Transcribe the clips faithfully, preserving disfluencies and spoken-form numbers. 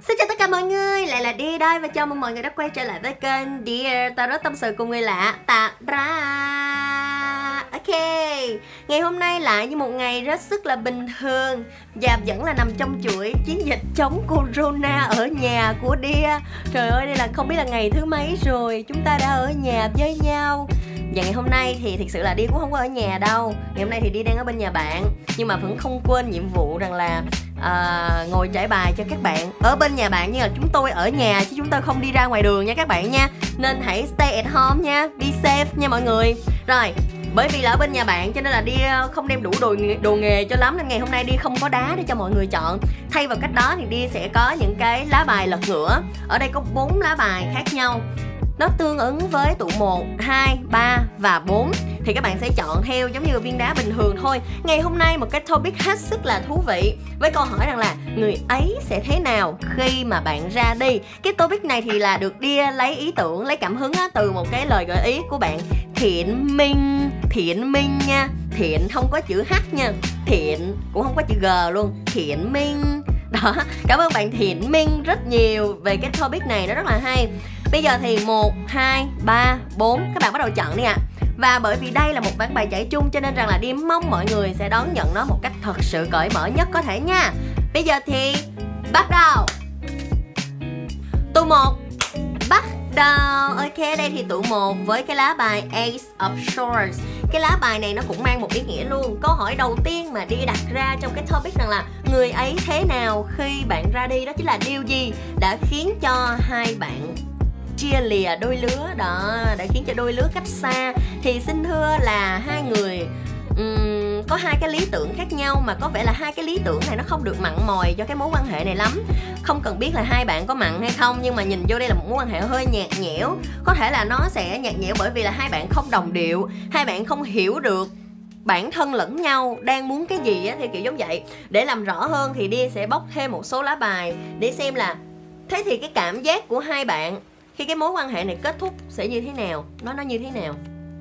Xin chào tất cả mọi người, lại là Dear đây và chào mừng mọi người đã quay trở lại với kênh Dear Tarot tâm sự cùng người lạ Tara. Ok, ngày hôm nay lại như một ngày rất sức là bình thường và vẫn là nằm trong chuỗi chiến dịch chống Corona ở nhà của Dear. Trời ơi, đây là không biết là ngày thứ mấy rồi chúng ta đã ở nhà với nhau. Và ngày hôm nay thì thực sự là Dear cũng không có ở nhà đâu. Ngày hôm nay thì Dear đang ở bên nhà bạn, nhưng mà vẫn không quên nhiệm vụ rằng là à, ngồi trải bài cho các bạn ở bên nhà bạn, như là chúng tôi ở nhà chứ chúng tôi không đi ra ngoài đường nha các bạn nha. Nên hãy stay at home nha, be safe nha mọi người. Rồi, bởi vì là ở bên nhà bạn cho nên là Dear không đem đủ đồ, đồ nghề cho lắm, nên ngày hôm nay Dear không có đá để cho mọi người chọn. Thay vào cách đó thì Dear sẽ có những cái lá bài lật ngửa. Ở đây có bốn lá bài khác nhau, nó tương ứng với tụ một, hai, ba và bốn. Thì các bạn sẽ chọn theo giống như viên đá bình thường thôi. Ngày hôm nay một cái topic hết sức là thú vị, với câu hỏi rằng là người ấy sẽ thế nào khi mà bạn ra đi. Cái topic này thì là được Dear lấy ý tưởng, lấy cảm hứng á, từ một cái lời gợi ý của bạn Thiện Minh. Thiện Minh nha, Thiện không có chữ H nha, Thiện cũng không có chữ G luôn, Thiện Minh. Đó, cảm ơn bạn Thiện Minh rất nhiều về cái topic này, nó rất là hay. Bây giờ thì một, hai, ba, bốn, các bạn bắt đầu chọn đi ạ. À. Và bởi vì đây là một ván bài giải chung cho nên rằng là Dear mong mọi người sẽ đón nhận nó một cách thật sự cởi mở nhất có thể nha. Bây giờ thì bắt đầu. Tụ một, bắt đầu. Ok, đây thì tụ một với cái lá bài Ace of Swords. Cái lá bài này nó cũng mang một ý nghĩa luôn. Câu hỏi đầu tiên mà Dear đặt ra trong cái topic rằng là người ấy thế nào khi bạn ra đi, đó chính là điều gì đã khiến cho hai bạn chia lìa đôi lứa đó, đã khiến cho đôi lứa cách xa. Thì xin thưa là hai người um, có hai cái lý tưởng khác nhau, mà có vẻ là hai cái lý tưởng này nó không được mặn mòi cho cái mối quan hệ này lắm. Không cần biết là hai bạn có mặn hay không, nhưng mà nhìn vô đây là một mối quan hệ hơi nhạt nhẽo. Có thể là nó sẽ nhạt nhẽo bởi vì là hai bạn không đồng điệu, hai bạn không hiểu được bản thân lẫn nhau đang muốn cái gì á, thì kiểu giống vậy. Để làm rõ hơn thì Dear sẽ bóc thêm một số lá bài để xem là thế thì cái cảm giác của hai bạn khi cái mối quan hệ này kết thúc sẽ như thế nào, nó nó như thế nào.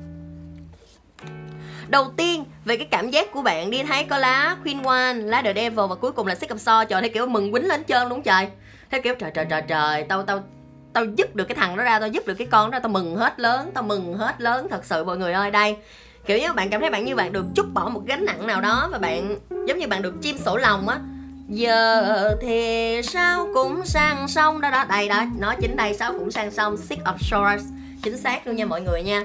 Đầu tiên về cái cảm giác của bạn, đi thấy có lá Queen One, lá The Devil và cuối cùng là Six of Swords. Trời, theo kiểu mừng quýnh lên trơn đúng trời. Theo kiểu trời trời trời trời, tao tao tao dứt được cái thằng đó ra, tao dứt được cái con đó, tao mừng hết lớn, tao mừng hết lớn thật sự mọi người ơi. Đây, kiểu như bạn cảm thấy bạn như bạn được trút bỏ một gánh nặng nào đó, và bạn giống như bạn được chim sổ lòng á. Giờ thì sao cũng sang sông đó đó, đây đó, nó chính đây, sao cũng sang sông, Six of Swords, chính xác luôn nha mọi người nha.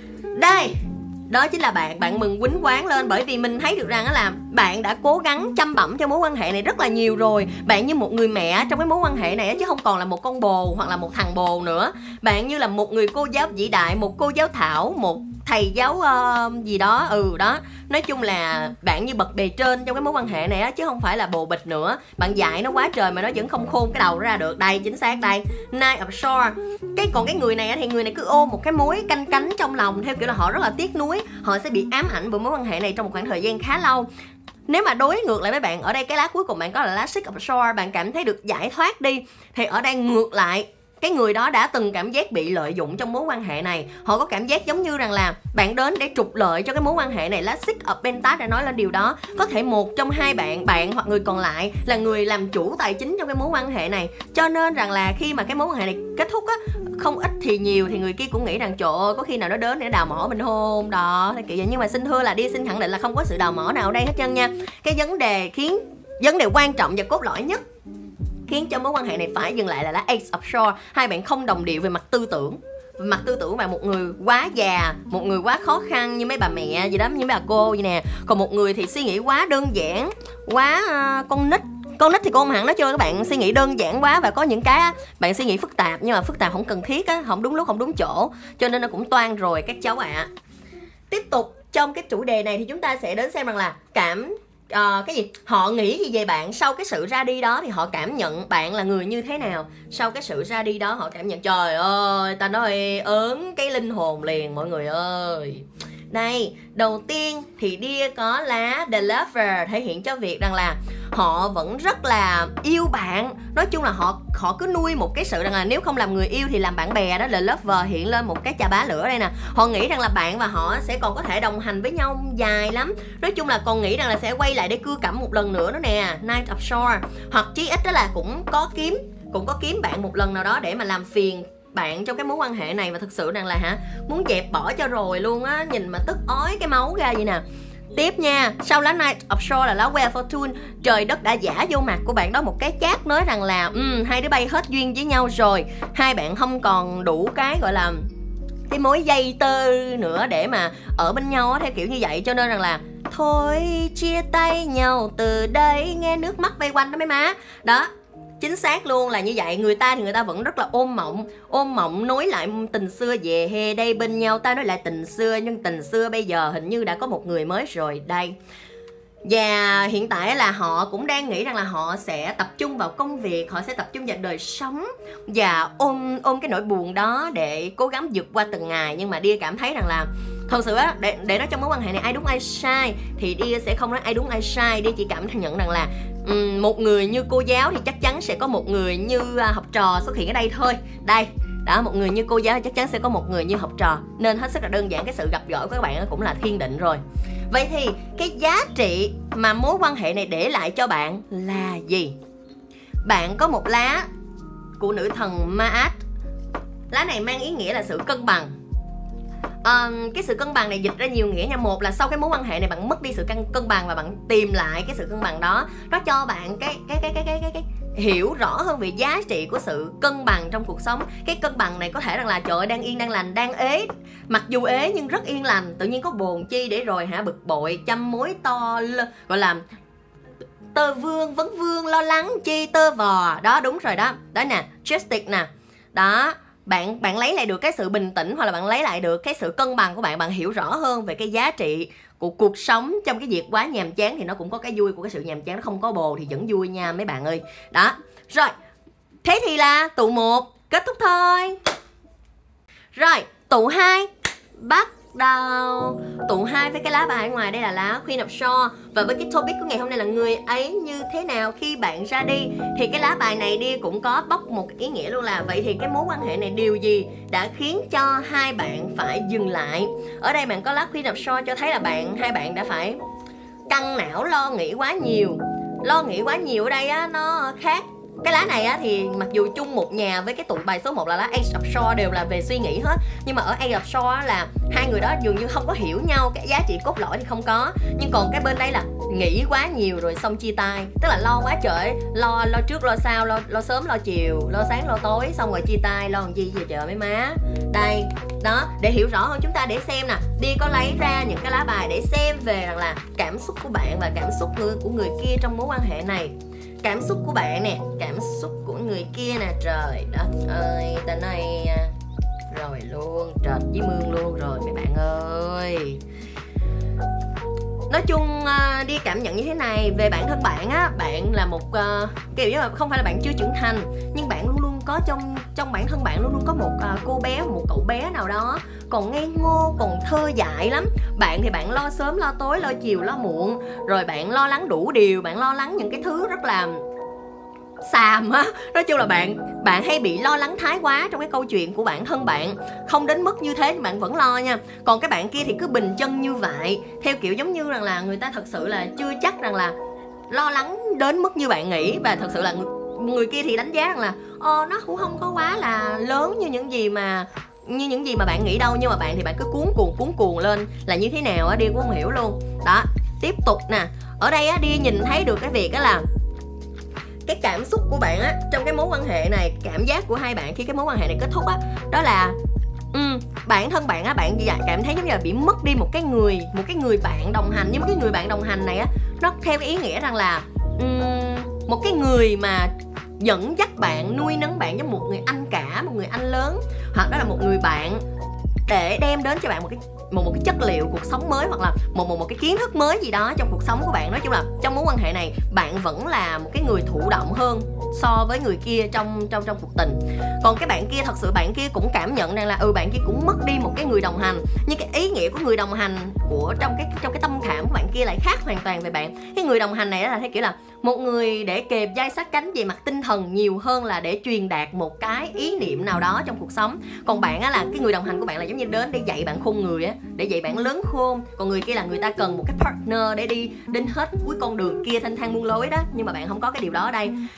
Đây, đó chính là bạn, bạn mừng quýnh quán lên, bởi vì mình thấy được rằng là bạn đã cố gắng chăm bẵm cho mối quan hệ này rất là nhiều rồi. Bạn như một người mẹ trong cái mối quan hệ này chứ không còn là một con bồ hoặc là một thằng bồ nữa. Bạn như là một người cô giáo vĩ đại, một cô giáo thảo, một thầy giáo uh, gì đó, ừ đó. Nói chung là bạn như bậc bề trên trong cái mối quan hệ này á, chứ không phải là bồ bịch nữa. Bạn dạy nó quá trời mà nó vẫn không khôn cái đầu ra được. Đây, chính xác đây, Knight of Swords. Cái còn cái người này á, thì người này cứ ôm một cái mối canh cánh trong lòng, theo kiểu là họ rất là tiếc nuối, họ sẽ bị ám ảnh bởi mối quan hệ này trong một khoảng thời gian khá lâu. Nếu mà đối ngược lại với bạn, ở đây cái lá cuối cùng bạn có là lá Six of Swords, bạn cảm thấy được giải thoát đi. Thì ở đây ngược lại, cái người đó đã từng cảm giác bị lợi dụng trong mối quan hệ này. Họ có cảm giác giống như rằng là bạn đến để trục lợi cho cái mối quan hệ này. Lá Six of Pentacles đã nói lên điều đó. Có thể một trong hai bạn, bạn hoặc người còn lại là người làm chủ tài chính trong cái mối quan hệ này. Cho nên rằng là khi mà cái mối quan hệ này kết thúc á, không ít thì nhiều, thì người kia cũng nghĩ rằng trời ơi, có khi nào nó đến để đào mỏ mình không đó, kiểu vậy. Nhưng mà xin thưa là đi xin khẳng định là không có sự đào mỏ nào ở đây hết trơn nha. Cái vấn đề khiến vấn đề quan trọng và cốt lõi nhất khiến cho mối quan hệ này phải dừng lại là lá Ace of Swords. Hai bạn không đồng điệu về mặt tư tưởng. Về mặt tư tưởng, bạn một người quá già, một người quá khó khăn như mấy bà mẹ gì đó, như mấy bà cô vậy nè. Còn một người thì suy nghĩ quá đơn giản, quá uh, con nít. Con nít thì cô không hẳn nói chưa, các bạn suy nghĩ đơn giản quá, và có những cái bạn suy nghĩ phức tạp, nhưng mà phức tạp không cần thiết á, không đúng lúc không đúng chỗ, cho nên nó cũng toan rồi các cháu ạ. À. Tiếp tục trong cái chủ đề này thì chúng ta sẽ đến xem rằng là cảm Uh, cái gì họ nghĩ gì về bạn sau cái sự ra đi đó, thì họ cảm nhận bạn là người như thế nào sau cái sự ra đi đó. Họ cảm nhận trời ơi, ta nói ớn cái linh hồn liền mọi người ơi. Đây, đầu tiên thì Dear có lá The Lover, thể hiện cho việc rằng là họ vẫn rất là yêu bạn. Nói chung là họ họ cứ nuôi một cái sự rằng là nếu không làm người yêu thì làm bạn bè đó. The Lover hiện lên một cái chà bá lửa đây nè. Họ nghĩ rằng là bạn và họ sẽ còn có thể đồng hành với nhau dài lắm. Nói chung là còn nghĩ rằng là sẽ quay lại để cưa cẩm một lần nữa đó nè, Knight of Swords. Hoặc chí ít đó là cũng có kiếm cũng có kiếm bạn một lần nào đó để mà làm phiền bạn trong cái mối quan hệ này, và thực sự rằng là hả muốn dẹp bỏ cho rồi luôn á, nhìn mà tức ói cái máu ra vậy nè. Tiếp nha, sau lá Knight of Swords là lá Wheel of Fortune, trời đất đã giả vô mặt của bạn đó một cái chát nói rằng là um, hai đứa bay hết duyên với nhau rồi, hai bạn không còn đủ cái gọi là cái mối dây tơ nữa để mà ở bên nhau á, theo kiểu như vậy. Cho nên rằng là thôi chia tay nhau từ đây, nghe nước mắt vây quanh đó mấy má. Đó, chính xác luôn là như vậy. Người ta thì người ta vẫn rất là ôm mộng, ôm mộng nối lại tình xưa, về hè đây bên nhau ta nói lại tình xưa, nhưng tình xưa bây giờ hình như đã có một người mới rồi đây. Và hiện tại là họ cũng đang nghĩ rằng là họ sẽ tập trung vào công việc, họ sẽ tập trung vào đời sống và ôm ôm cái nỗi buồn đó để cố gắng vượt qua từng ngày. Nhưng mà Dia cảm thấy rằng là thật sự á, để, để nói trong mối quan hệ này ai đúng ai sai thì Dia sẽ không nói ai đúng ai sai. Dia chỉ cảm nhận rằng là um, một người như cô giáo thì chắc chắn sẽ có một người như uh, học trò xuất hiện ở đây thôi. Đây, đó, một người như cô giáo thì chắc chắn sẽ có một người như học trò. Nên hết sức là đơn giản, cái sự gặp gỡ của các bạn cũng là thiên định rồi. Vậy thì cái giá trị mà mối quan hệ này để lại cho bạn là gì? Bạn có một lá của nữ thần Ma'at. Lá này mang ý nghĩa là sự cân bằng. à, Cái sự cân bằng này dịch ra nhiều nghĩa nha. Một là sau cái mối quan hệ này bạn mất đi sự cân, cân bằng và bạn tìm lại cái sự cân bằng đó. Nó cho bạn cái cái cái cái cái cái, cái hiểu rõ hơn về giá trị của sự cân bằng trong cuộc sống. Cái cân bằng này có thể rằng là trời ơi, đang yên đang lành, đang ế, mặc dù ế nhưng rất yên lành, tự nhiên có bồn chi để rồi hả bực bội, chăm mối to, gọi là tơ vương vấn vương, lo lắng chi tơ vò. Đó, đúng rồi đó. Đó nè, Justice nè. Đó, bạn bạn lấy lại được cái sự bình tĩnh, hoặc là bạn lấy lại được cái sự cân bằng của bạn. Bạn hiểu rõ hơn về cái giá trị của cuộc sống trong cái việc quá nhàm chán thì nó cũng có cái vui của cái sự nhàm chán. Nó không có bồ thì vẫn vui nha mấy bạn ơi. Đó, rồi, thế thì là tụ một kết thúc thôi. Rồi, tụ hai bắt đầu. Tụ hai với cái lá bài ở ngoài đây là lá Queen of Swords. Và với cái topic của ngày hôm nay là người ấy như thế nào khi bạn ra đi, thì cái lá bài này đi cũng có bóc một ý nghĩa luôn là vậy thì cái mối quan hệ này điều gì đã khiến cho hai bạn phải dừng lại. Ở đây bạn có lá Queen of Swords cho thấy là bạn hai bạn đã phải căng não lo nghĩ quá nhiều. Lo nghĩ quá nhiều ở đây á, nó khác. Cái lá này á thì mặc dù chung một nhà với cái tụ bài số một là lá Ace of Swords đều là về suy nghĩ hết, nhưng mà ở Ace of Swords là hai người đó dường như không có hiểu nhau, cái giá trị cốt lõi thì không có. Nhưng còn cái bên đây là nghĩ quá nhiều rồi xong chia tay, tức là lo quá trời, lo lo trước lo sau, lo lo sớm lo chiều, lo sáng lo tối, xong rồi chia tay, lo làm gì về trời mấy má. Đây, đó, để hiểu rõ hơn chúng ta để xem nè, đi có lấy ra những cái lá bài để xem về rằng là cảm xúc của bạn và cảm xúc của người kia trong mối quan hệ này. Cảm xúc của bạn nè, cảm xúc của người kia nè, trời đất ơi, tên này rồi luôn, trệt với mương luôn rồi mấy bạn ơi. Nói chung đi cảm nhận như thế này về bản thân bạn á, bạn là một uh, kiểu như là không phải là bạn chưa trưởng thành, nhưng bạn luôn luôn có trong trong bản thân bạn luôn luôn có một uh, cô bé, một cậu bé nào đó còn ngây ngô, còn thơ dại lắm. Bạn thì bạn lo sớm lo tối, lo chiều lo muộn, rồi bạn lo lắng đủ điều, bạn lo lắng những cái thứ rất là xàm á. Nói chung là bạn bạn hay bị lo lắng thái quá trong cái câu chuyện của bản thân bạn. Không đến mức như thế nhưng bạn vẫn lo nha. Còn cái bạn kia thì cứ bình chân như vậy, theo kiểu giống như rằng là người ta thật sự là chưa chắc rằng là lo lắng đến mức như bạn nghĩ. Và thật sự là người, người kia thì đánh giá rằng là Ồ, nó cũng không có quá là lớn như những gì mà như những gì mà bạn nghĩ đâu. Nhưng mà bạn thì bạn cứ cuốn cuồng cuốn cuồng lên là như thế nào á, Đi cũng không hiểu luôn. Đó, tiếp tục nè. Ở đây á, Đi nhìn thấy được cái việc đó là cái cảm xúc của bạn á trong cái mối quan hệ này, cảm giác của hai bạn khi cái mối quan hệ này kết thúc á, đó là um, bản thân bạn á, bạn cảm thấy giống như là bị mất đi một cái người một cái người bạn đồng hành. Nhưng mà cái người bạn đồng hành này á, nó theo cái ý nghĩa rằng là um, một cái người mà dẫn dắt bạn, nuôi nấng bạn giống một người anh cả, một người anh lớn, hoặc đó là một người bạn để đem đến cho bạn một cái một một cái chất liệu cuộc sống mới, hoặc là một một một cái kiến thức mới gì đó trong cuộc sống của bạn. Nói chung là trong mối quan hệ này bạn vẫn là một cái người thụ động hơn so với người kia trong trong trong cuộc tình. Còn cái bạn kia thật sự bạn kia cũng cảm nhận rằng là ừ bạn kia cũng mất đi một cái người đồng hành, nhưng cái ý nghĩa của người đồng hành của trong cái trong cái tâm khảm của bạn kia lại khác hoàn toàn về bạn. Cái người đồng hành này là theo kiểu là một người để kề vai sát cánh về mặt tinh thần nhiều hơn là để truyền đạt một cái ý niệm nào đó trong cuộc sống. Còn bạn á, là cái người đồng hành của bạn là giống như đến để dạy bạn khôn người á, để dạy bạn lớn khôn. Còn người kia là người ta cần một cái partner để đi đến hết cuối con đường kia thanh thang muôn lối đó, nhưng mà bạn không có cái điều đó ở đây. Và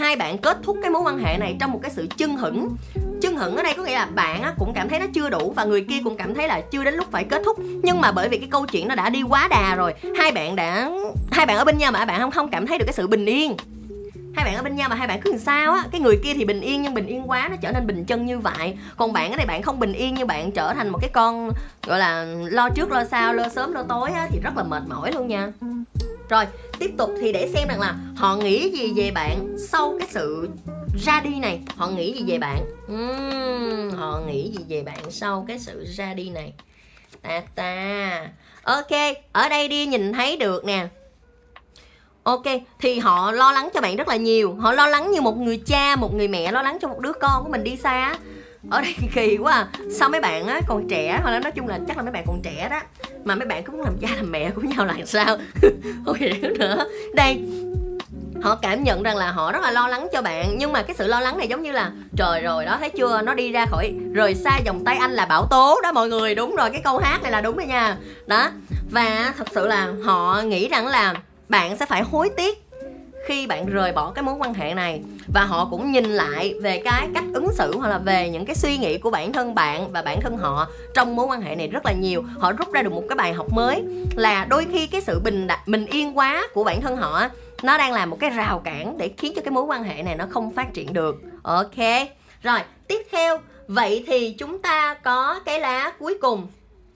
hai bạn kết thúc cái mối quan hệ này trong một cái sự chưng hửng. Chưng hửng ở đây có nghĩa là bạn á, cũng cảm thấy nó chưa đủ và người kia cũng cảm thấy là chưa đến lúc phải kết thúc. Nhưng mà bởi vì cái câu chuyện nó đã đi quá đà rồi, hai bạn đã hai bạn ở bên nhau mà bạn không không cảm thấy được cái sự bình yên. Hai bạn ở bên nhau mà hai bạn cứ làm sao á, cái người kia thì bình yên nhưng bình yên quá nó trở nên bình chân như vậy. Còn bạn ở đây bạn không bình yên nhưng bạn trở thành một cái con gọi là lo trước lo sau, lo sớm lo tối á, thì rất là mệt mỏi luôn nha. Rồi tiếp tục thì để xem rằng là họ nghĩ gì về bạn sau cái sự ra đi này. Họ nghĩ gì về bạn? uhm, Họ nghĩ gì về bạn sau cái sự ra đi này? Ta ta Ok, ở đây đi nhìn thấy được nè. Ok, thì họ lo lắng cho bạn rất là nhiều. Họ lo lắng như một người cha, một người mẹ lo lắng cho một đứa con của mình đi xa. Ở đây kỳ quá à. Sao mấy bạn á còn trẻ, hoặc là nói chung là chắc là mấy bạn còn trẻ đó, mà mấy bạn cứ muốn làm cha làm mẹ của nhau là sao? Không hiểu nữa. Đây, họ cảm nhận rằng là họ rất là lo lắng cho bạn. Nhưng mà cái sự lo lắng này giống như là trời rồi đó, thấy chưa, nó đi ra khỏi rời xa vòng tay anh là bão tố đó mọi người. Đúng rồi, cái câu hát này là đúng rồi nha. Đó, và thật sự là họ nghĩ rằng là bạn sẽ phải hối tiếc khi bạn rời bỏ cái mối quan hệ này. Và họ cũng nhìn lại về cái cách ứng xử hoặc là về những cái suy nghĩ của bản thân bạn và bản thân họ trong mối quan hệ này rất là nhiều. Họ rút ra được một cái bài học mới là đôi khi cái sự bình bình yên quá của bản thân họ nó đang là một cái rào cản để khiến cho cái mối quan hệ này nó không phát triển được. Ok, rồi tiếp theo, vậy thì chúng ta có cái lá cuối cùng.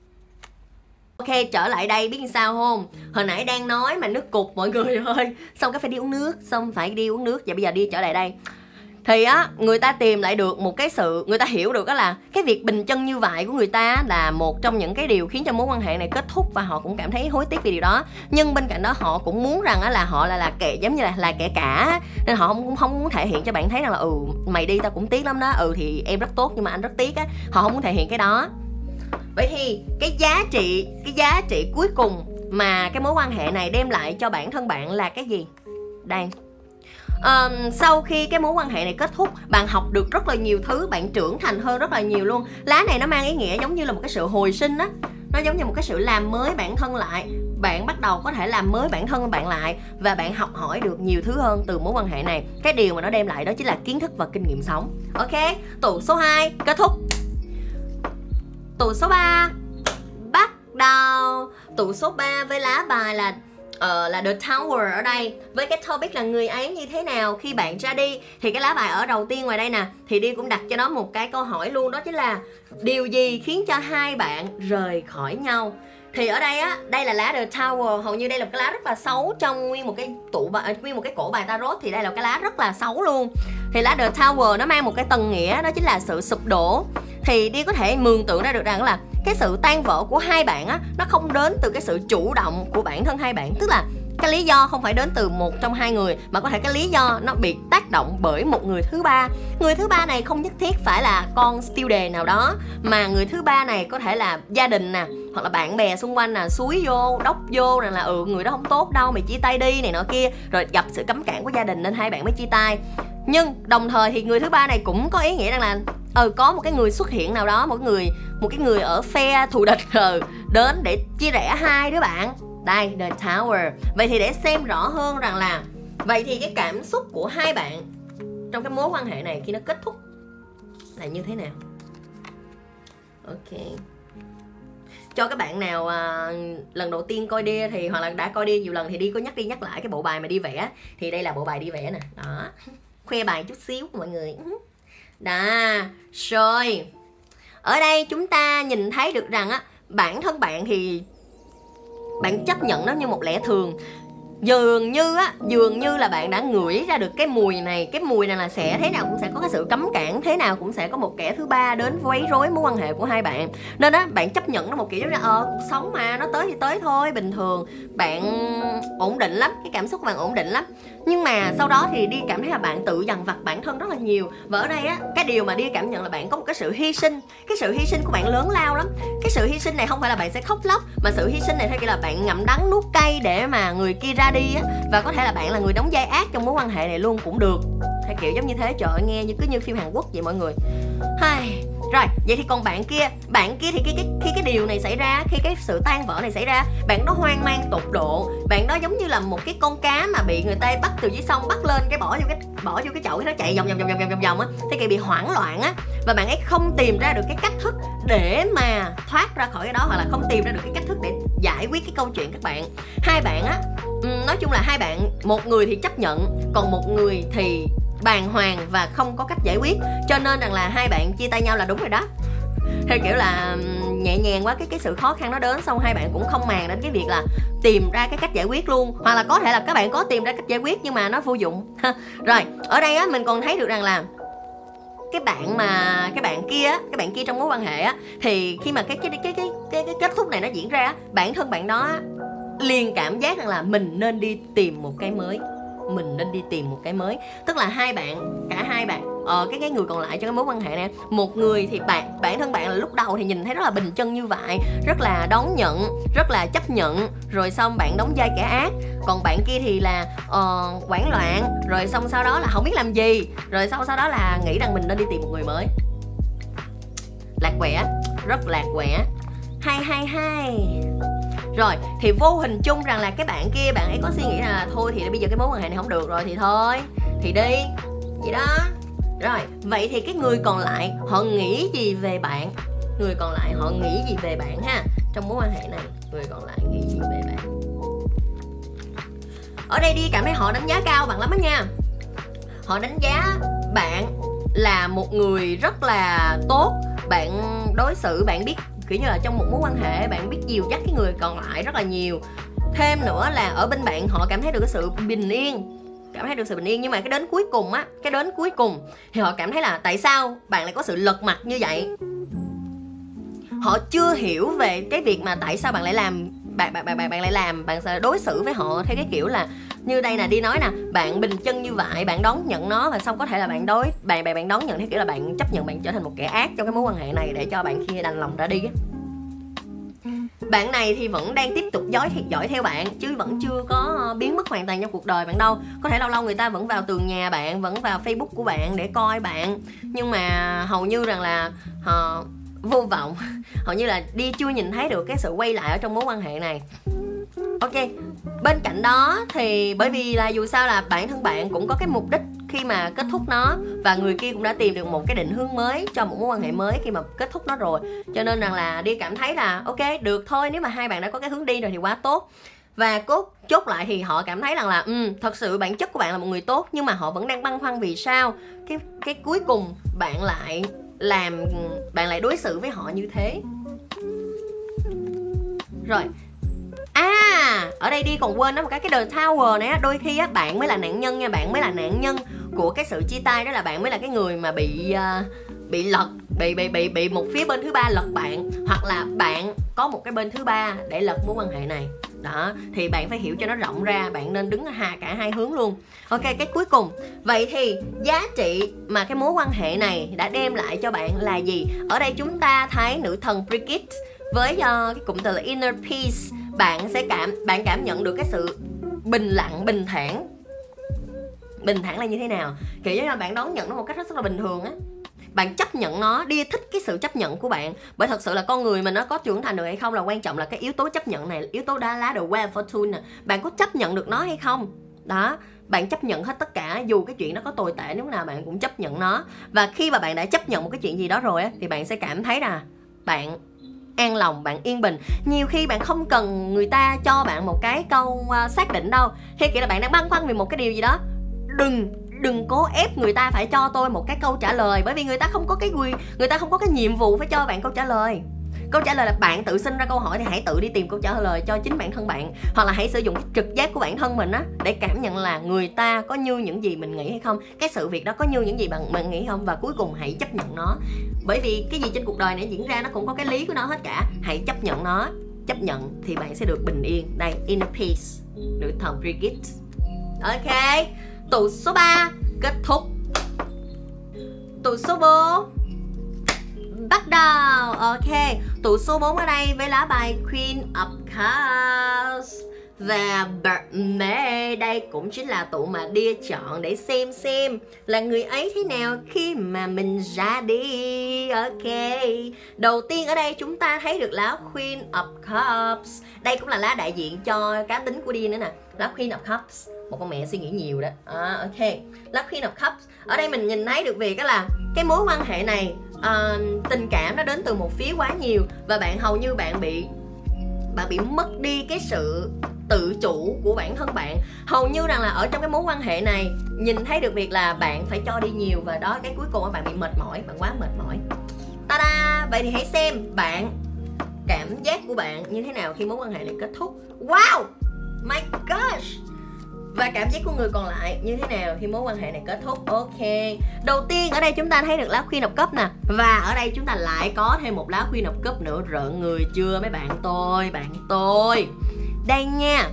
Ok, trở lại đây biết sao không? Hồi nãy đang nói mà nước cục mọi người ơi. Xong cái phải đi uống nước, xong phải đi uống nước. Và bây giờ đi trở lại đây. Thì á, người ta tìm lại được một cái sự, người ta hiểu được đó là cái việc bình chân như vậy của người ta là một trong những cái điều khiến cho mối quan hệ này kết thúc. Và họ cũng cảm thấy hối tiếc vì điều đó. Nhưng bên cạnh đó họ cũng muốn rằng là họ là là kẻ, giống như là là kẻ cả. Nên họ không, không muốn thể hiện cho bạn thấy rằng là ừ mày đi tao cũng tiếc lắm đó. Ừ thì em rất tốt nhưng mà anh rất tiếc á. Họ không muốn thể hiện cái đó. Vậy thì cái giá trị cái giá trị cuối cùng mà cái mối quan hệ này đem lại cho bản thân bạn là cái gì? Đây. Um, sau khi cái mối quan hệ này kết thúc, bạn học được rất là nhiều thứ, bạn trưởng thành hơn rất là nhiều luôn. Lá này nó mang ý nghĩa giống như là một cái sự hồi sinh á. Nó giống như một cái sự làm mới bản thân lại. Bạn bắt đầu có thể làm mới bản thân bạn lại. Và bạn học hỏi được nhiều thứ hơn từ mối quan hệ này. Cái điều mà nó đem lại đó chính là kiến thức và kinh nghiệm sống. Ok, tụ số hai kết thúc. Tụ số ba bắt đầu. Tụ số ba với lá bài là uh, là The Tower ở đây. Với cái topic là người ấy như thế nào khi bạn ra đi. Thì cái lá bài ở đầu tiên ngoài đây nè, thì Đi cũng đặt cho nó một cái câu hỏi luôn. Đó chính là điều gì khiến cho hai bạn rời khỏi nhau. Thì ở đây á, đây là lá The Tower. Hầu như đây là một cái lá rất là xấu trong nguyên một cái tụ bài, nguyên một cái cổ bài tarot. Thì đây là một cái lá rất là xấu luôn. Thì lá The Tower nó mang một cái tầng nghĩa, đó chính là sự sụp đổ. Thì Đi có thể mường tượng ra được rằng là cái sự tan vỡ của hai bạn á, nó không đến từ cái sự chủ động của bản thân hai bạn. Tức là cái lý do không phải đến từ một trong hai người, mà có thể cái lý do nó bị tác động bởi một người thứ ba. Người thứ ba này không nhất thiết phải là con tiêu đề nào đó, mà người thứ ba này có thể là gia đình nè, hoặc là bạn bè xung quanh nè, xúi vô, đốc vô rằng là ừ người đó không tốt đâu, mày chia tay đi này nọ kia. Rồi gặp sự cấm cản của gia đình nên hai bạn mới chia tay. Nhưng đồng thời thì người thứ ba này cũng có ý nghĩa rằng là ừ có một cái người xuất hiện nào đó, một người một cái người ở phe thù địch ừ, đến để chia rẽ hai đứa bạn. Đây, The Tower. Vậy thì để xem rõ hơn rằng là vậy thì cái cảm xúc của hai bạn trong cái mối quan hệ này khi nó kết thúc là như thế nào? Ok. Cho các bạn nào à, lần đầu tiên coi Đi thì hoặc là đã coi Đi nhiều lần thì Đi có nhắc đi nhắc lại cái bộ bài mà Đi vẽ. Thì đây là bộ bài Đi vẽ nè. Đó. Khoe bài chút xíu mọi người. Đó. Rồi. Ở đây chúng ta nhìn thấy được rằng á, bản thân bạn thì bạn chấp nhận nó như một lẽ thường. Dường như á, dường như là bạn đã ngửi ra được cái mùi này. Cái mùi này là sẽ thế nào cũng sẽ có cái sự cấm cản, thế nào cũng sẽ có một kẻ thứ ba đến quấy rối mối quan hệ của hai bạn. Nên á, bạn chấp nhận nó một kiểu là ờ, cuộc sống mà, nó tới thì tới thôi, bình thường. Bạn ổn định lắm, cái cảm xúc của bạn ổn định lắm. Nhưng mà sau đó thì Đi cảm thấy là bạn tự dằn vặt bản thân rất là nhiều. Và ở đây á, cái điều mà Đi cảm nhận là bạn có một cái sự hy sinh. Cái sự hy sinh của bạn lớn lao lắm. Cái sự hy sinh này không phải là bạn sẽ khóc lóc, mà sự hy sinh này theo kiểu là bạn ngậm đắng nuốt cay để mà người kia ra đi á. Và có thể là bạn là người đóng vai ác trong mối quan hệ này luôn cũng được. Hay kiểu giống như thế, trời ơi, nghe như cứ như phim Hàn Quốc vậy mọi người. Hai, Rồi, vậy thì còn bạn kia, bạn kia thì cái, cái, khi cái điều này xảy ra, khi cái sự tan vỡ này xảy ra, bạn đó hoang mang tột độ. Bạn đó giống như là một cái con cá mà bị người ta bắt từ dưới sông, bắt lên cái bỏ vô cái bỏ vô cái chậu, cái nó chạy vòng vòng vòng vòng vòng vòng á, thế kiểu bị hoảng loạn á, và bạn ấy không tìm ra được cái cách thức để mà thoát ra khỏi cái đó, hoặc là không tìm ra được cái cách thức để giải quyết cái câu chuyện các bạn. Hai bạn á, nói chung là hai bạn, một người thì chấp nhận, còn một người thì bàng hoàng và không có cách giải quyết, cho nên rằng là hai bạn chia tay nhau là đúng rồi đó. Theo kiểu là nhẹ nhàng quá, cái cái sự khó khăn nó đến, xong hai bạn cũng không màng đến cái việc là tìm ra cái cách giải quyết luôn, hoặc là có thể là các bạn có tìm ra cách giải quyết nhưng mà nó vô dụng. Rồi ở đây á, mình còn thấy được rằng là cái bạn mà cái bạn kia á, cái bạn kia trong mối quan hệ á, thì khi mà cái cái cái cái cái cái, cái kết thúc này nó diễn ra á, bản thân bạn đó á, liền cảm giác rằng là mình nên đi tìm một cái mới, mình nên đi tìm một cái mới. Tức là hai bạn, cả hai bạn, ờ, cái cái người còn lại trong cái mối quan hệ này, một người thì bạn bản thân bạn là lúc đầu thì nhìn thấy rất là bình chân như vậy, rất là đón nhận, rất là chấp nhận, rồi xong bạn đóng vai kẻ ác. Còn bạn kia thì là uh, hoảng loạn, rồi xong sau đó là không biết làm gì, rồi sau sau đó là nghĩ rằng mình nên đi tìm một người mới. Lạc quẻ, rất lạc quẻ. Hay hay hay. Rồi thì vô hình chung rằng là cái bạn kia, bạn ấy có suy nghĩ là thôi thì bây giờ cái mối quan hệ này không được rồi thì thôi, thì đi vậy đó. Rồi vậy thì cái người còn lại họ nghĩ gì về bạn? Người còn lại họ nghĩ gì về bạn ha? Trong mối quan hệ này, người còn lại nghĩ gì về bạn? Ở đây đi cảm thấy họ đánh giá cao bạn lắm đó nha. Họ đánh giá bạn là một người rất là tốt, bạn đối xử, bạn biết kiểu như là trong một mối quan hệ bạn biết dìu dắt cái người còn lại rất là nhiều. Thêm nữa là ở bên bạn họ cảm thấy được cái sự bình yên, cảm thấy được sự bình yên. Nhưng mà cái đến cuối cùng á, cái đến cuối cùng thì họ cảm thấy là tại sao bạn lại có sự lật mặt như vậy. Họ chưa hiểu về cái việc mà tại sao bạn lại làm bạn bạn bạn bạn bạn lại làm bạn sẽ đối xử với họ theo cái kiểu là như đây nè, đi nói nè, bạn bình chân như vậy, bạn đón nhận nó, và xong có thể là bạn đối bạn bạn bạn đón nhận theo kiểu là bạn chấp nhận bạn trở thành một kẻ ác trong cái mối quan hệ này để cho bạn kia đành lòng ra đi á. Bạn này thì vẫn đang tiếp tục dõi dõi theo bạn chứ vẫn chưa có biến mất hoàn toàn trong cuộc đời bạn đâu. Có thể lâu lâu người ta vẫn vào tường nhà bạn, vẫn vào Facebook của bạn để coi bạn, nhưng mà hầu như rằng là họ vô vọng, hầu như là đi chưa nhìn thấy được cái sự quay lại ở trong mối quan hệ này. Ok, bên cạnh đó thì bởi vì là dù sao là bản thân bạn cũng có cái mục đích khi mà kết thúc nó, và người kia cũng đã tìm được một cái định hướng mới cho một mối quan hệ mới khi mà kết thúc nó rồi, cho nên rằng là đi cảm thấy là ok, được thôi, nếu mà hai bạn đã có cái hướng đi rồi thì quá tốt. Và cốt chốt lại thì họ cảm thấy rằng là um, thật sự bản chất của bạn là một người tốt, nhưng mà họ vẫn đang băn khoăn vì sao cái cái cuối cùng bạn lại làm bạn lại đối xử với họ như thế. Rồi à, ở đây đi còn quên đó một cái cái The Tower này á, đôi khi á bạn mới là nạn nhân nha, bạn mới là nạn nhân của cái sự chia tay đó, là bạn mới là cái người mà bị uh, bị lật, bị bị bị bị một phía bên thứ ba lật bạn, hoặc là bạn có một cái bên thứ ba để lật mối quan hệ này. Đó, thì bạn phải hiểu cho nó rộng ra, bạn nên đứng hà cả hai hướng luôn. Ok, cái cuối cùng, vậy thì giá trị mà cái mối quan hệ này đã đem lại cho bạn là gì? Ở đây chúng ta thấy nữ thần Brigitte với uh, cái cụm từ là inner peace. Bạn sẽ cảm bạn cảm nhận được cái sự bình lặng, bình thản. Bình thản là như thế nào? Kiểu như là bạn đón nhận nó một cách rất là bình thường á. Bạn chấp nhận nó, đi thích cái sự chấp nhận của bạn. Bởi thật sự là con người mà nó có trưởng thành được hay không là quan trọng là cái yếu tố chấp nhận này, yếu tố đá lá đồ well fortune nè. Bạn có chấp nhận được nó hay không? Đó, bạn chấp nhận hết tất cả, dù cái chuyện đó có tồi tệ lúc nào bạn cũng chấp nhận nó. Và khi mà bạn đã chấp nhận một cái chuyện gì đó rồi á, thì bạn sẽ cảm thấy là bạn an lòng, bạn yên bình. Nhiều khi bạn không cần người ta cho bạn một cái câu uh, xác định đâu. Khi kiểu là bạn đang băn khoăn vì một cái điều gì đó, đừng đừng cố ép người ta phải cho tôi một cái câu trả lời, bởi vì người ta không có cái người người ta không có cái nhiệm vụ phải cho bạn câu trả lời. Câu trả lời là bạn tự sinh ra câu hỏi, thì hãy tự đi tìm câu trả lời cho chính bản thân bạn, hoặc là hãy sử dụng cái trực giác của bản thân mình á để cảm nhận là người ta có như những gì mình nghĩ hay không, cái sự việc đó có như những gì bạn mình nghĩ không, và cuối cùng hãy chấp nhận nó. Bởi vì cái gì trên cuộc đời này diễn ra nó cũng có cái lý của nó hết cả. Hãy chấp nhận nó, chấp nhận thì bạn sẽ được bình yên. Đây, inner peace, nữ thần Brigitte. Ok, tụ số ba kết thúc. Tụ số bốn bắt đầu. Ok, tụ số bốn ở đây với lá bài Queen of Cups. Và mẹ đây cũng chính là tụ mà Dear chọn để xem xem là người ấy thế nào khi mà mình ra đi. Ok, đầu tiên ở đây chúng ta thấy được lá Queen of Cups. Đây cũng là lá đại diện cho cá tính của Dear nữa nè. Lá Queen of Cups, một con mẹ suy nghĩ nhiều đó. À, ok, lá Queen of Cups. Ở đây mình nhìn thấy được việc đó là cái mối quan hệ này uh, tình cảm nó đến từ một phía quá nhiều. Và bạn hầu như bạn bị Bạn bị mất đi cái sự tự chủ của bản thân bạn. Hầu như rằng là ở trong cái mối quan hệ này nhìn thấy được việc là bạn phải cho đi nhiều. Và đó, cái cuối cùng bạn bị mệt mỏi, bạn quá mệt mỏi. Ta-da! Vậy thì hãy xem bạn, cảm giác của bạn như thế nào khi mối quan hệ này kết thúc. Wow! My gosh! Và cảm giác của người còn lại như thế nào khi mối quan hệ này kết thúc. Ok, đầu tiên ở đây chúng ta thấy được lá Queen of Cups nè. Và ở đây chúng ta lại có thêm một lá Queen of Cups nữa. Rợn người chưa mấy bạn tôi, bạn tôi. Đây nha,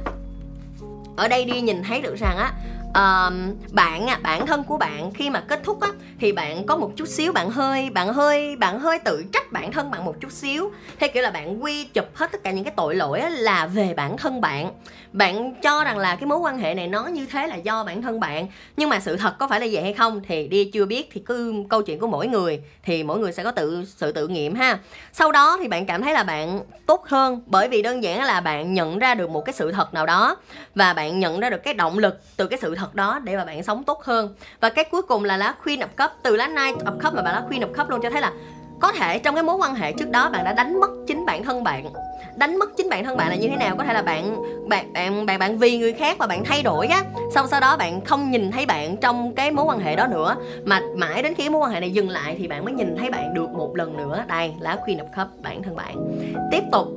ở đây đi nhìn thấy được rằng á, uh, bạn à, bản thân của bạn khi mà kết thúc á thì bạn có một chút xíu, bạn hơi bạn hơi bạn hơi tự trách bản thân bạn một chút xíu, theo kiểu là bạn quy chụp hết tất cả những cái tội lỗi á là về bản thân bạn. Bạn cho rằng là cái mối quan hệ này nó như thế là do bản thân bạn, nhưng mà sự thật có phải là vậy hay không thì đi chưa biết. Thì cứ câu chuyện của mỗi người thì mỗi người sẽ có tự sự tự nghiệm ha. Sau đó thì bạn cảm thấy là bạn tốt hơn, bởi vì đơn giản là bạn nhận ra được một cái sự thật nào đó và bạn nhận ra được cái động lực từ cái sự thật đó để mà bạn sống tốt hơn. Và cái cuối cùng là lá Queen of Cups, từ lá Knight of Cups mà bà lá Queen of Cups luôn, cho thấy là có thể trong cái mối quan hệ trước đó bạn đã đánh mất chính bản thân bạn. Đánh mất chính bản thân bạn là như thế nào? Có thể là bạn bạn bạn bạn bạn vì người khác và bạn thay đổi á, xong sau đó bạn không nhìn thấy bạn trong cái mối quan hệ đó nữa, mà mãi đến khi mối quan hệ này dừng lại thì bạn mới nhìn thấy bạn được một lần nữa. Đây, lá Queen of Cups, bản thân bạn. Tiếp tục,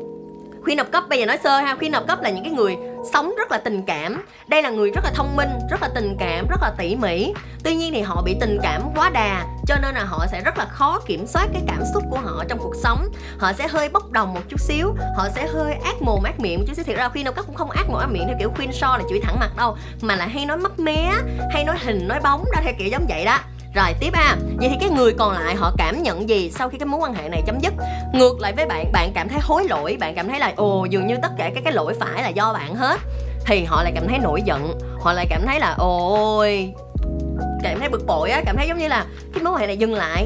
Queen of Cups bây giờ nói sơ ha. Queen of Cups là những cái người sống rất là tình cảm. Đây là người rất là thông minh, rất là tình cảm, rất là tỉ mỉ. Tuy nhiên thì họ bị tình cảm quá đà, cho nên là họ sẽ rất là khó kiểm soát cái cảm xúc của họ trong cuộc sống. Họ sẽ hơi bốc đồng một chút xíu, họ sẽ hơi ác mồm ác miệng một chút xíu. Thiệt ra Queen of Cups cũng không ác mồm ác miệng theo kiểu Queen Shaw là chửi thẳng mặt đâu, mà là hay nói mấp mé, hay nói hình nói bóng đó, theo kiểu giống vậy đó. Rồi tiếp ha, vậy thì cái người còn lại họ cảm nhận gì sau khi cái mối quan hệ này chấm dứt? Ngược lại với bạn, bạn cảm thấy hối lỗi, bạn cảm thấy là ồ dường như tất cả các cái lỗi phải là do bạn hết, thì họ lại cảm thấy nổi giận, họ lại cảm thấy là ôi, cảm thấy bực bội á, cảm thấy giống như là cái mối quan hệ này dừng lại.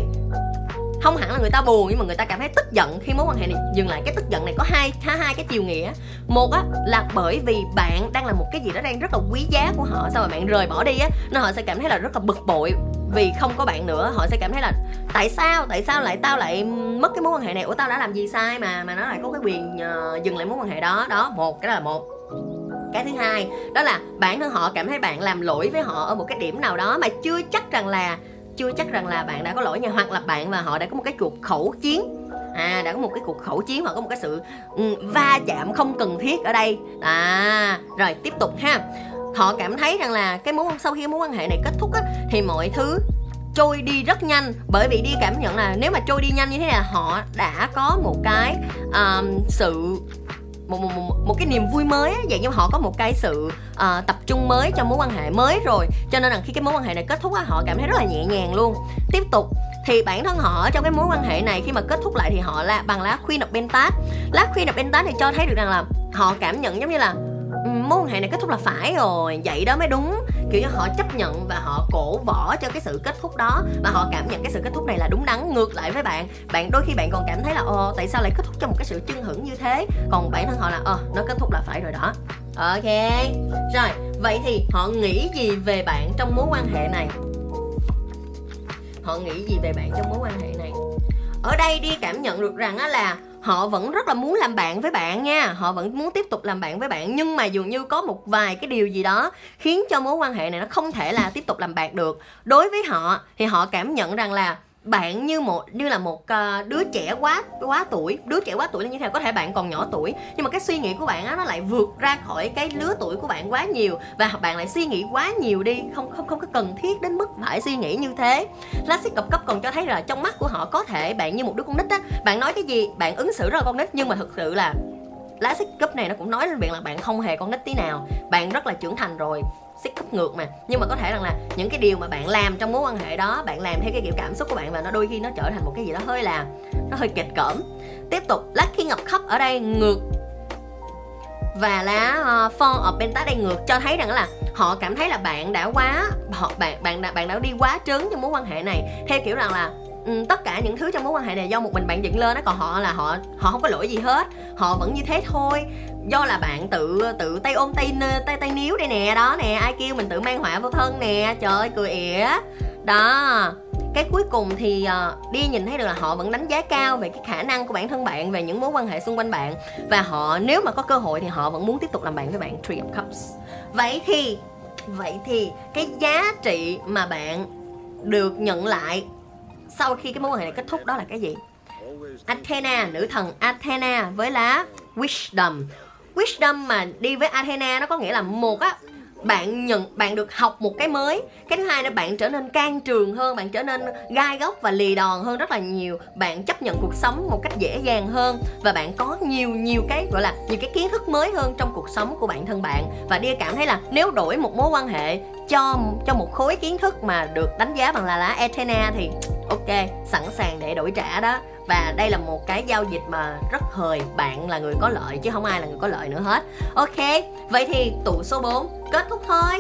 Không hẳn là người ta buồn, nhưng mà người ta cảm thấy tức giận khi mối quan hệ này dừng lại. Cái tức giận này có hai hai cái chiều nghĩa. Một á là bởi vì bạn đang là một cái gì đó đang rất là quý giá của họ, sau mà bạn rời bỏ đi á, nên họ sẽ cảm thấy là rất là bực bội vì không có bạn nữa. Họ sẽ cảm thấy là tại sao tại sao lại tao lại mất cái mối quan hệ này, ủa tao đã làm gì sai mà mà nó lại có cái quyền uh, dừng lại mối quan hệ đó. Đó, một cái đó là một. Cái thứ hai đó là bản thân họ cảm thấy bạn làm lỗi với họ ở một cái điểm nào đó mà chưa chắc rằng là chưa chắc rằng là bạn đã có lỗi nha, hoặc là bạn và họ đã có một cái cuộc khẩu chiến. À, đã có một cái cuộc khẩu chiến hoặc có một cái sự um, va chạm không cần thiết ở đây. À, rồi tiếp tục ha. Họ cảm thấy rằng là cái mối sau khi cái mối quan hệ này kết thúc á, thì mọi thứ trôi đi rất nhanh, bởi vì đi cảm nhận là nếu mà trôi đi nhanh như thế này, họ đã có một cái um, sự một, một, một, một cái niềm vui mới á, vậy nhưng mà họ có một cái sự uh, tập trung mới cho mối quan hệ mới rồi, cho nên là khi cái mối quan hệ này kết thúc á, họ cảm thấy rất là nhẹ nhàng luôn. Tiếp tục thì bản thân họ trong cái mối quan hệ này khi mà kết thúc lại thì họ là bằng lá Queen of Pentacles. Lá Queen of Pentacles thì cho thấy được rằng là họ cảm nhận giống như là mối quan hệ này kết thúc là phải rồi, vậy đó mới đúng. Kiểu như họ chấp nhận và họ cổ võ cho cái sự kết thúc đó, và họ cảm nhận cái sự kết thúc này là đúng đắn. Ngược lại với bạn, bạn đôi khi bạn còn cảm thấy là ồ tại sao lại kết thúc trong một cái sự chưng hửng như thế, còn bản thân họ là ờ nó kết thúc là phải rồi đó. Ok, rồi vậy thì họ nghĩ gì về bạn trong mối quan hệ này? Họ nghĩ gì về bạn trong mối quan hệ này? Ở đây đi cảm nhận được rằng á là họ vẫn rất là muốn làm bạn với bạn nha. Họ vẫn muốn tiếp tục làm bạn với bạn, nhưng mà dường như có một vài cái điều gì đó khiến cho mối quan hệ này nó không thể là tiếp tục làm bạn được. Đối với họ thì họ cảm nhận rằng là bạn như một như là một uh, đứa trẻ quá quá tuổi. Đứa trẻ quá tuổi là như thế nào? Có thể bạn còn nhỏ tuổi, nhưng mà cái suy nghĩ của bạn á, nó lại vượt ra khỏi cái lứa tuổi của bạn quá nhiều, và bạn lại suy nghĩ quá nhiều đi, không không không có cần thiết đến mức phải suy nghĩ như thế. Lá Six of Cups còn cho thấy là trong mắt của họ có thể bạn như một đứa con nít á, bạn nói cái gì bạn ứng xử rất là con nít, nhưng mà thực sự là lá Six Cups này nó cũng nói lên việc là bạn không hề con nít tí nào, bạn rất là trưởng thành rồi. Six Cups ngược mà, nhưng mà có thể rằng là những cái điều mà bạn làm trong mối quan hệ đó, bạn làm theo cái kiểu cảm xúc của bạn, và nó đôi khi nó trở thành một cái gì đó hơi là nó hơi kịch cỡm. Tiếp tục lá King of Cups ở đây ngược và lá uh, Four of Pentacles ngược cho thấy rằng là họ cảm thấy là bạn đã quá họ bạn bạn đã bạn đã đi quá trớn trong mối quan hệ này, theo kiểu rằng là um, tất cả những thứ trong mối quan hệ này do một mình bạn dựng lên đó, còn họ là họ họ không có lỗi gì hết, họ vẫn như thế thôi. Do là bạn tự tự tay ôm tay tay tay níu đây nè, đó nè, ai kêu mình tự mang họa vô thân nè, trời ơi cười ỉa. Đó, cái cuối cùng thì uh, đi nhìn thấy được là họ vẫn đánh giá cao về cái khả năng của bản thân bạn, về những mối quan hệ xung quanh bạn, và họ nếu mà có cơ hội thì họ vẫn muốn tiếp tục làm bạn với bạn. Three of Cups. Vậy thì vậy thì cái giá trị mà bạn được nhận lại sau khi cái mối quan hệ này kết thúc đó là cái gì? Athena, nữ thần Athena với lá Wisdom. Wisdom mà đi với Athena nó có nghĩa là một á, bạn nhận bạn được học một cái mới. Cái thứ hai là bạn trở nên can trường hơn, bạn trở nên gai góc và lì đòn hơn rất là nhiều. Bạn chấp nhận cuộc sống một cách dễ dàng hơn, và bạn có nhiều nhiều cái gọi là nhiều cái kiến thức mới hơn trong cuộc sống của bản thân bạn. Và đi cảm thấy là nếu đổi một mối quan hệ cho cho một khối kiến thức mà được đánh giá bằng là lá Athena thì ok, sẵn sàng để đổi trả đó. Và đây là một cái giao dịch mà rất hời, bạn là người có lợi chứ không ai là người có lợi nữa hết. Ok, vậy thì tụ số bốn kết thúc thôi.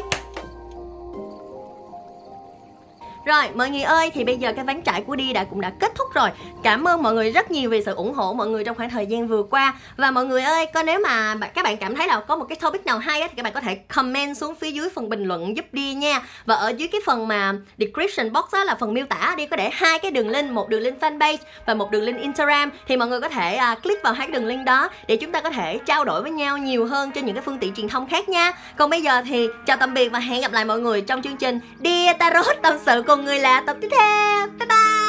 Rồi mọi người ơi, thì bây giờ cái ván trải của Đi đã cũng đã kết thúc rồi. Cảm ơn mọi người rất nhiều vì sự ủng hộ mọi người trong khoảng thời gian vừa qua. Và mọi người ơi, có nếu mà các bạn cảm thấy là có một cái topic nào hay á, thì các bạn có thể comment xuống phía dưới phần bình luận giúp Đi nha. Và ở dưới cái phần mà description box đó là phần miêu tả, Đi có để hai cái đường link, một đường link fanpage và một đường link Instagram. Thì mọi người có thể uh, click vào hai cái đường link đó để chúng ta có thể trao đổi với nhau nhiều hơn trên những cái phương tiện truyền thông khác nha. Còn bây giờ thì chào tạm biệt và hẹn gặp lại mọi người trong chương trình Dear Tarot tâm sự cùng người lạ tập tiếp theo. Bye bye.